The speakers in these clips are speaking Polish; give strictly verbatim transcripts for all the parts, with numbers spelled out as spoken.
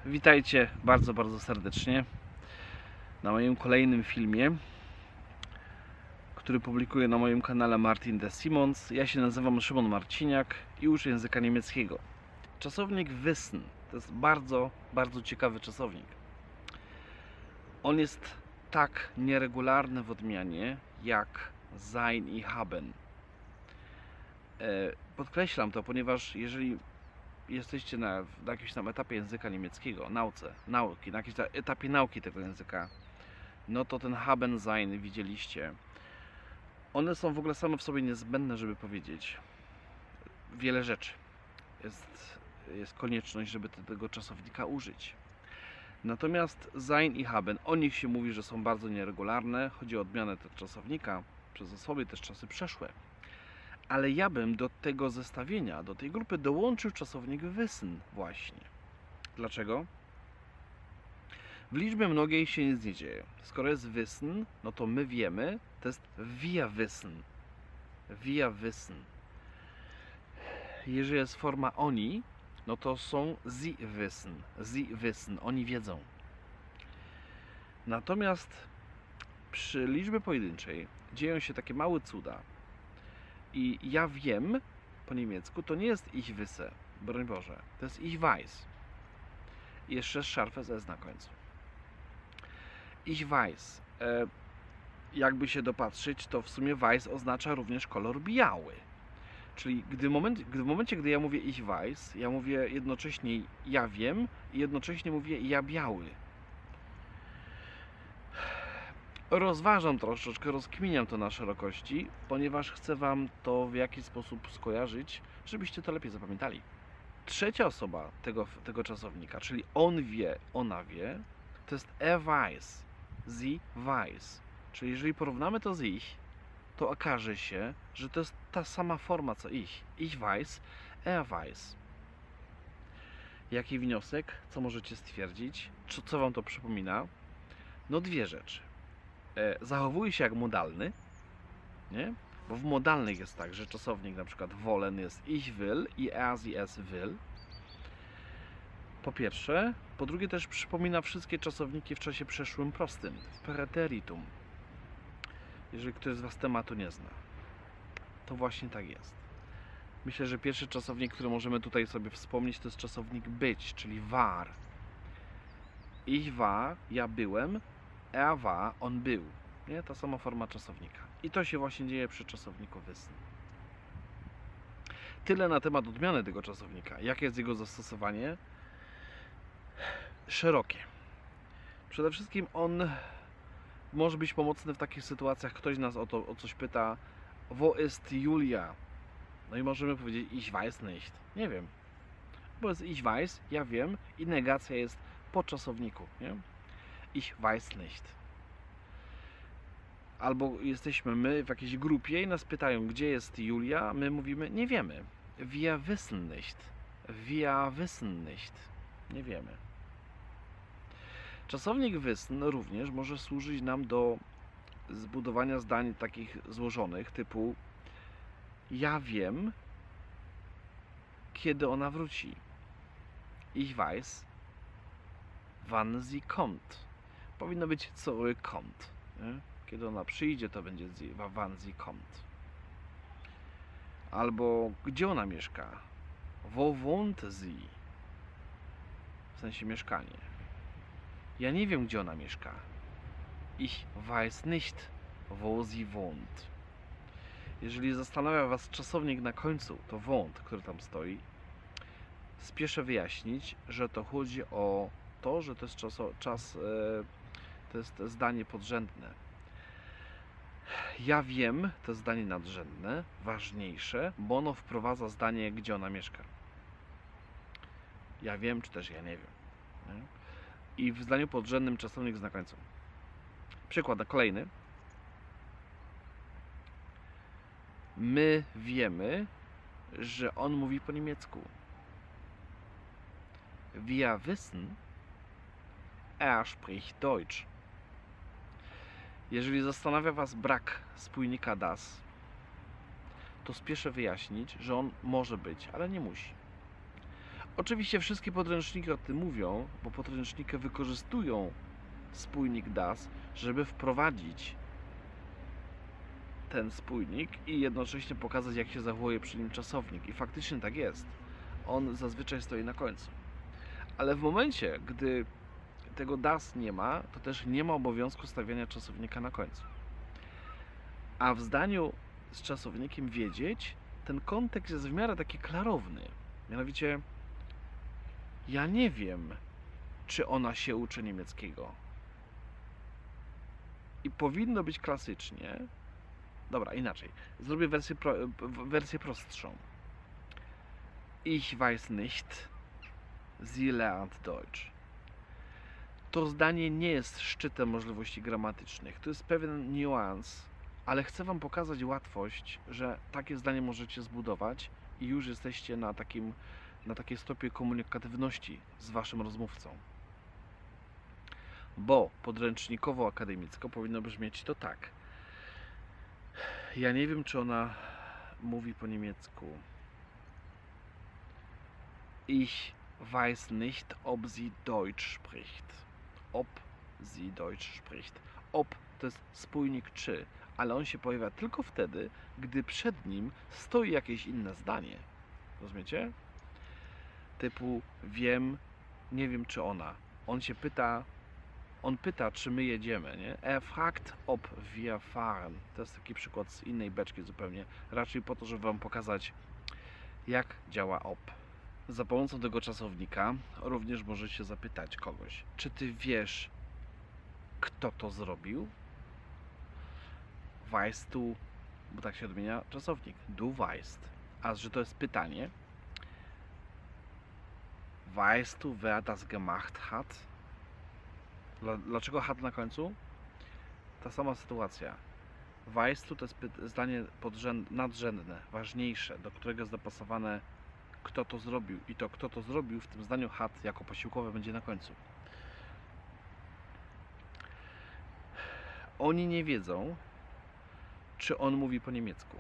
Witajcie bardzo, bardzo serdecznie na moim kolejnym filmie, który publikuję na moim kanale Martin de Simons. Ja się nazywam Szymon Marciniak i uczę języka niemieckiego. Czasownik wissen to jest bardzo, bardzo ciekawy czasownik. On jest tak nieregularny w odmianie jak sein i haben. Podkreślam to, ponieważ jeżeli jesteście na, na jakimś tam etapie języka niemieckiego, nauce, nauki, na jakimś etapie nauki tego języka, no to ten haben, sein widzieliście. One są w ogóle same w sobie niezbędne, żeby powiedzieć wiele rzeczy. Jest, jest konieczność, żeby tego czasownika użyć. Natomiast sein i haben, o nich się mówi, że są bardzo nieregularne. Chodzi o odmianę tego czasownika przez osoby też czasy przeszłe. Ale ja bym do tego zestawienia, do tej grupy dołączył czasownik wissen właśnie. Dlaczego? W liczbie mnogiej się nic nie dzieje. Skoro jest wissen, no to my wiemy, to jest wir wissen. Wir wissen. Jeżeli jest forma oni, no to są sie wissen. Sie wissen. Oni wiedzą. Natomiast przy liczbie pojedynczej dzieją się takie małe cuda. I ja wiem po niemiecku to nie jest ich wisse, broń Boże, to jest ich weiß. I jeszcze scharfes S na końcu. Ich weiß. E, jakby się dopatrzyć, to w sumie weiß oznacza również kolor biały. Czyli gdy moment, gdy w momencie, gdy ja mówię ich weiß, ja mówię jednocześnie ja wiem i jednocześnie mówię ja biały. Rozważam troszeczkę, rozkminiam to na szerokości, ponieważ chcę Wam to w jakiś sposób skojarzyć, żebyście to lepiej zapamiętali. Trzecia osoba tego, tego czasownika, czyli on wie, ona wie, to jest er weiß, sie weiß. Czyli jeżeli porównamy to z ich, to okaże się, że to jest ta sama forma co ich. Ich weiß, er weiß. Jaki wniosek? Co możecie stwierdzić? Co, co Wam to przypomina? No dwie rzeczy. Zachowuje się jak modalny, nie? Bo w modalnych jest tak, że czasownik na przykład wollen jest ich will i er sie es will. Po pierwsze. Po drugie też przypomina wszystkie czasowniki w czasie przeszłym prostym, w preteritum. Jeżeli ktoś z Was tematu nie zna, to właśnie tak jest. Myślę, że pierwszy czasownik, który możemy tutaj sobie wspomnieć, to jest czasownik być, czyli war. Ich war, ja byłem, er war, on był. Nie? Ta sama forma czasownika. I to się właśnie dzieje przy czasowniku wissen. Tyle na temat odmiany tego czasownika. Jakie jest jego zastosowanie? Szerokie. Przede wszystkim on może być pomocny w takich sytuacjach. Ktoś nas o, to, o coś pyta, wo ist Julia? No i możemy powiedzieć ich weiß nicht. Nie wiem. Bo jest ich weiß, ja wiem i negacja jest po czasowniku. Nie? Ich weiß nicht. Albo jesteśmy my w jakiejś grupie i nas pytają, gdzie jest Julia, my mówimy, nie wiemy. Wir wissen nicht. Wir wissen nicht. Nie wiemy. Czasownik wissen również może służyć nam do zbudowania zdań takich złożonych, typu ja wiem, kiedy ona wróci. Ich weiß, wann sie kommt. Powinno być zurückkommt. Nie? Kiedy ona przyjdzie, to będzie wann sie kommt. Albo gdzie ona mieszka? Wo wohnt sie? W sensie mieszkanie. Ja nie wiem, gdzie ona mieszka. Ich weiß nicht, wo sie wohnt. Jeżeli zastanawia Was czasownik na końcu, to wohnt, który tam stoi, spieszę wyjaśnić, że to chodzi o to, że to jest czas, czas to jest zdanie podrzędne. Ja wiem, to jest zdanie nadrzędne, ważniejsze, bo ono wprowadza zdanie, gdzie ona mieszka. Ja wiem, czy też ja nie wiem. Nie? I w zdaniu podrzędnym czasownik jest na końcu. Przykład kolejny. My wiemy, że on mówi po niemiecku. Wir wissen, er spricht Deutsch. Jeżeli zastanawia Was brak spójnika das, to spieszę wyjaśnić, że on może być, ale nie musi. Oczywiście wszystkie podręczniki o tym mówią, bo podręczniki wykorzystują spójnik das, żeby wprowadzić ten spójnik i jednocześnie pokazać, jak się zachowuje przy nim czasownik. I faktycznie tak jest. On zazwyczaj stoi na końcu. Ale w momencie, gdy tego das nie ma, to też nie ma obowiązku stawiania czasownika na końcu. A w zdaniu z czasownikiem wiedzieć, ten kontekst jest w miarę taki klarowny. Mianowicie, ja nie wiem, czy ona się uczy niemieckiego. I powinno być klasycznie. Dobra, inaczej. Zrobię wersję, pro, wersję prostszą. Ich weiß nicht, sie lernt Deutsch. To zdanie nie jest szczytem możliwości gramatycznych. To jest pewien niuans, ale chcę Wam pokazać łatwość, że takie zdanie możecie zbudować i już jesteście na takim, na takiej stopie komunikatywności z Waszym rozmówcą. Bo podręcznikowo-akademicko powinno brzmieć to tak. Ja nie wiem, czy ona mówi po niemiecku. Ich weiß nicht, ob sie Deutsch spricht. Ob sie Deutsch spricht. Ob to jest spójnik czy, ale on się pojawia tylko wtedy, gdy przed nim stoi jakieś inne zdanie. Rozumiecie? Typu wiem, nie wiem, czy ona. On się pyta, on pyta, czy my jedziemy, nie? Er fragt, ob wir fahren. To jest taki przykład z innej beczki zupełnie. Raczej po to, żeby Wam pokazać, jak działa ob. Za pomocą tego czasownika również możecie zapytać kogoś, czy ty wiesz, kto to zrobił? Weißt du, bo tak się odmienia czasownik. Du weißt. A że to jest pytanie. Weißt du, wer das gemacht hat? Dlaczego hat na końcu? Ta sama sytuacja. Weißt du to jest zdanie nadrzędne, ważniejsze, do którego jest dopasowane kto to zrobił. I to kto to zrobił w tym zdaniu hat jako posiłkowe będzie na końcu. Oni nie wiedzą, czy on mówi po niemiecku.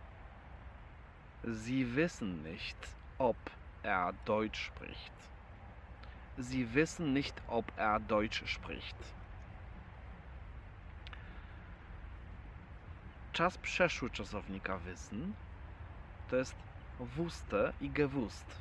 Sie wissen nicht, ob er Deutsch spricht. Sie wissen nicht, ob er Deutsch spricht. Czas przeszły czasownika wissen to jest wusste i gewusst.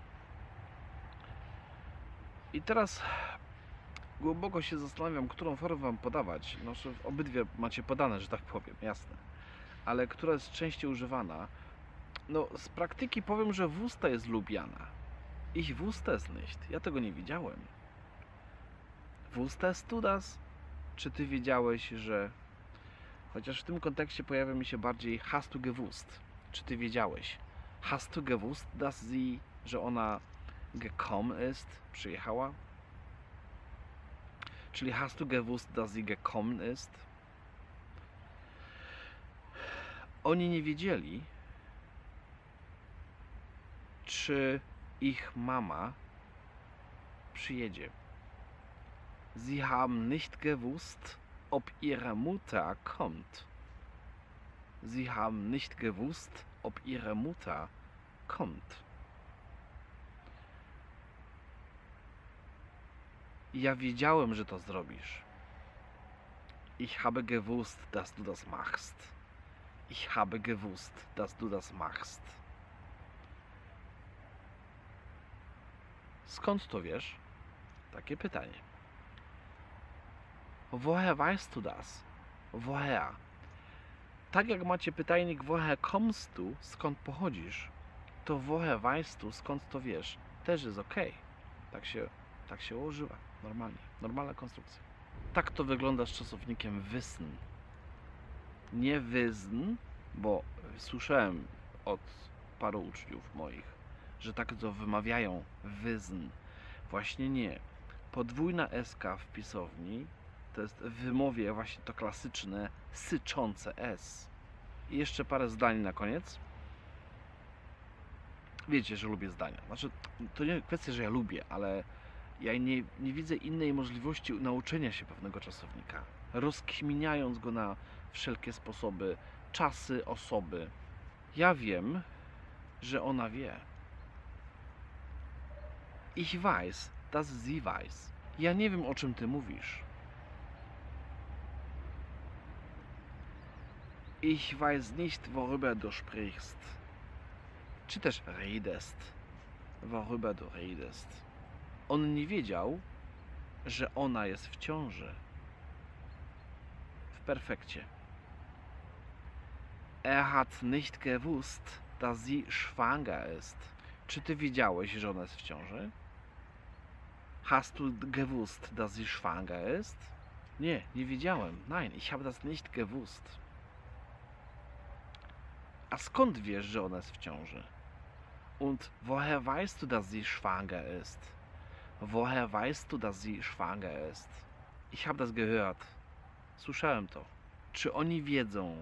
I teraz głęboko się zastanawiam, którą formę Wam podawać. Znaczy, obydwie macie podane, że tak powiem, jasne. Ale która jest częściej używana? No, z praktyki powiem, że wusste jest lubiana. Ich wusste es nicht. Ja tego nie widziałem. Wusstest du das? Czy Ty wiedziałeś, że... Chociaż w tym kontekście pojawia mi się bardziej hast du gewusst. Czy Ty wiedziałeś? Hast du gewusst, dass sie, że ona gekommen ist, przyjechała? Czyli hast du gewusst, dass sie gekommen ist? Oni nie wiedzieli, czy ich mama przyjedzie. Sie haben nicht gewusst, ob ihre Mutter kommt. Sie haben nicht gewusst, ob ihre Mutter kommt. Ja wiedziałem, że to zrobisz. Ich habe gewusst, dass du das machst. Ich habe gewusst, dass du das machst. Skąd to wiesz? Takie pytanie. Woher weißt du das? Woher? Tak jak macie pytajnik woher kommst du, skąd pochodzisz, to woher weißt du, skąd to wiesz, też jest ok. Tak się, tak się używa, normalnie, normalna konstrukcja. Tak to wygląda z czasownikiem wissen. Nie wissen, bo słyszałem od paru uczniów moich, że tak to wymawiają wissen. Właśnie nie. Podwójna S K w pisowni to jest w wymowie właśnie to klasyczne syczące S. I jeszcze parę zdań na koniec. Wiecie, że lubię zdania. Znaczy, to nie kwestia, że ja lubię, ale ja nie, nie widzę innej możliwości nauczenia się pewnego czasownika. Rozkminiając go na wszelkie sposoby, czasy, osoby. Ja wiem, że ona wie. Ich weiß, dass sie weiß. Ja nie wiem, o czym ty mówisz. Ich weiß nicht, worüber du sprichst. Czy też redest. Worüber du redest. On nie wiedział, że ona jest w ciąży. W perfekcie. Er hat nicht gewusst, dass sie schwanger ist. Czy ty wiedziałeś, że ona jest w ciąży? Hast du gewusst, dass sie schwanger ist? Nie, nie wiedziałem. Nein, ich habe das nicht gewusst. A skąd wiesz, że ona jest w ciąży? Und woher weißt du, dass sie schwanger ist? Woher weißt du, dass sie schwanger ist? Ich habe das gehört. Słyszałem to. Czy oni wiedzą,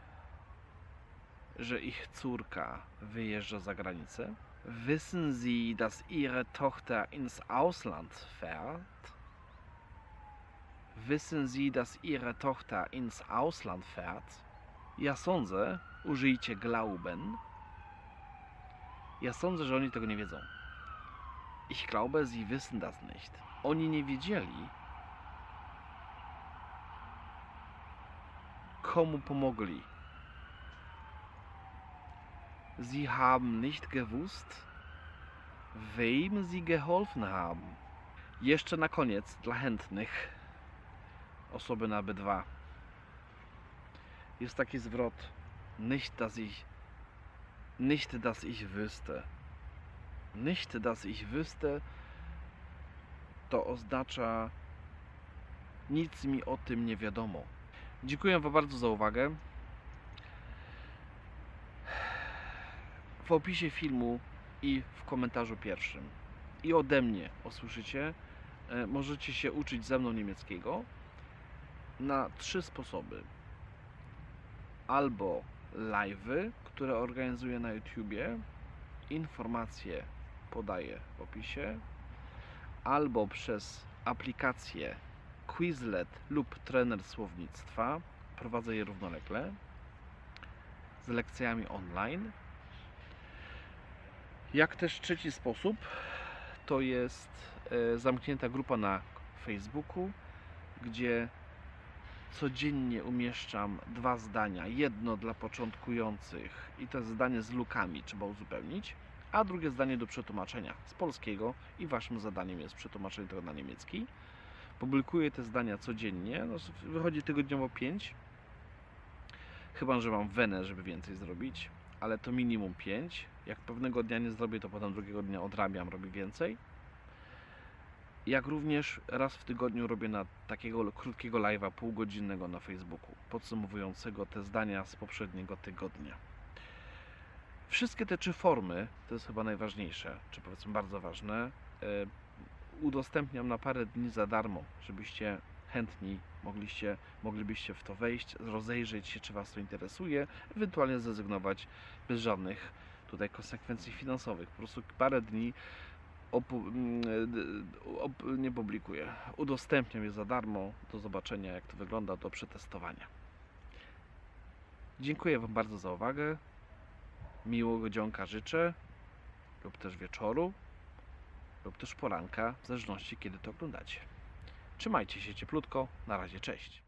że ich córka wyjeżdża za granicę? Wissen Sie, dass Ihre Tochter ins Ausland fährt? Wissen Sie, dass Ihre Tochter ins Ausland fährt? Ja sądzę, użyjcie glauben. Ja sądzę, że oni tego nie wiedzą. Ich glaube, Sie wissen das nicht. Oni nie wiedzieli, komu pomogli. Sie haben nicht gewusst, wem sie geholfen haben. Jeszcze na koniec, dla chętnych, osoby na B dwa, jest taki zwrot nicht, dass ich nicht, dass ich wüsste. Nicht, dass ich wüsste to oznacza nic mi o tym nie wiadomo. Dziękuję Wam bardzo za uwagę. W opisie filmu i w komentarzu pierwszym i ode mnie usłyszycie, możecie się uczyć ze mną niemieckiego na trzy sposoby. Albo live'y, które organizuję na YouTubie, informacje podaję w opisie, albo przez aplikację Quizlet lub Trener Słownictwa, prowadzę je równolegle z lekcjami online. Jak też trzeci sposób, to jest zamknięta grupa na Facebooku, gdzie codziennie umieszczam dwa zdania. Jedno dla początkujących i to jest zdanie z lukami, trzeba uzupełnić, a drugie zdanie do przetłumaczenia z polskiego i waszym zadaniem jest przetłumaczenie tego na niemiecki. Publikuję te zdania codziennie, no, wychodzi tygodniowo pięć, chyba że mam wenę, żeby więcej zrobić, ale to minimum pięć. Jak pewnego dnia nie zrobię, to potem drugiego dnia odrabiam, robię więcej. Jak również raz w tygodniu robię na takiego krótkiego live'a półgodzinnego na Facebooku, podsumowującego te zdania z poprzedniego tygodnia. Wszystkie te trzy formy, to jest chyba najważniejsze, czy powiedzmy bardzo ważne, udostępniam na parę dni za darmo, żebyście chętni mogliście, moglibyście w to wejść, rozejrzeć się, czy Was to interesuje, ewentualnie zrezygnować bez żadnych tutaj konsekwencji finansowych. Po prostu parę dni op nie publikuję. Udostępniam je za darmo do zobaczenia, jak to wygląda, do przetestowania. Dziękuję Wam bardzo za uwagę. Miłego dzionka życzę, lub też wieczoru, lub też poranka, w zależności kiedy to oglądacie. Trzymajcie się cieplutko. Na razie, cześć.